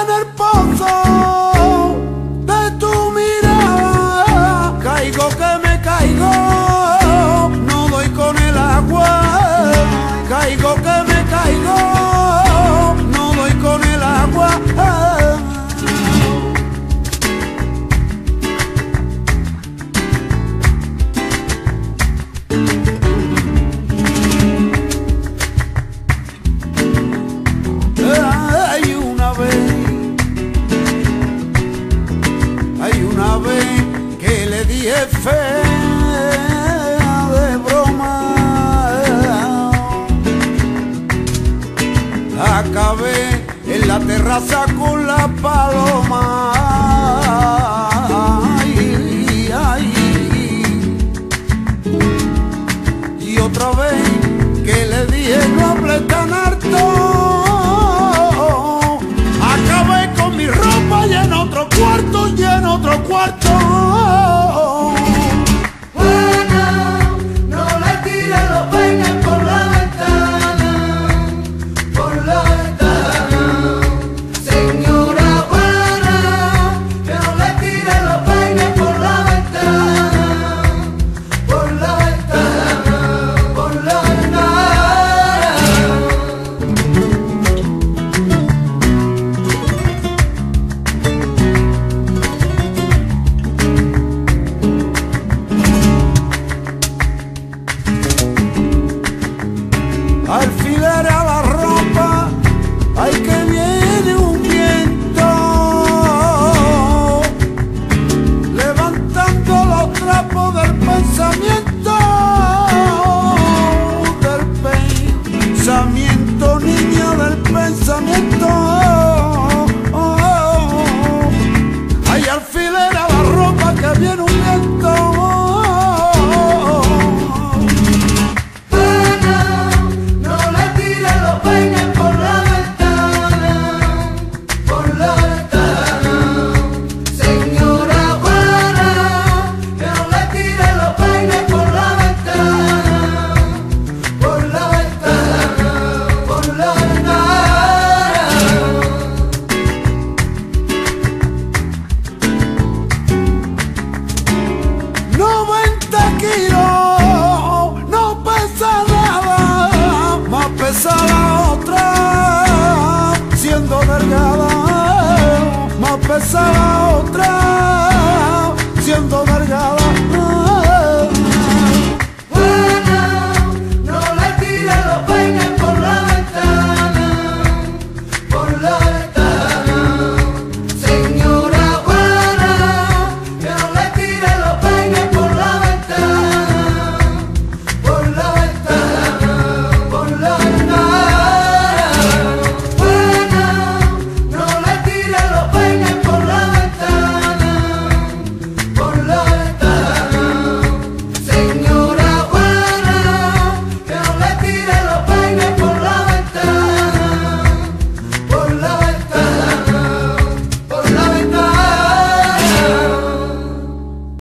en el pozo de tu mirada. Caigo que me caigo, no doy con el agua. Caigo que me caigo, no doy con el agua. Una vez que le dije fea de broma, acabé en la terraza con la paloma.